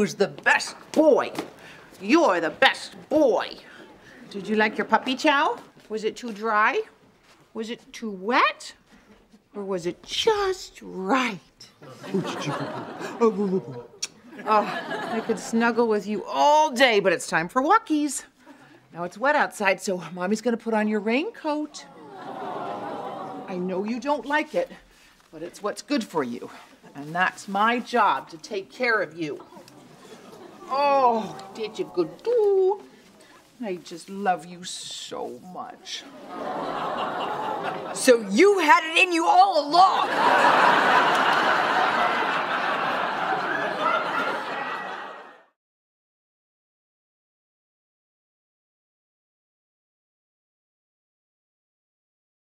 who's the best boy. You're the best boy. Did you like your puppy chow? Was it too dry? Was it too wet? Or was it just right? Oh, I could snuggle with you all day, but it's time for walkies. Now it's wet outside, so Mommy's gonna put on your raincoat. I know you don't like it, but it's what's good for you. And that's my job, to take care of you. Oh, did you good do? I just love you so much. So you had it in you all along.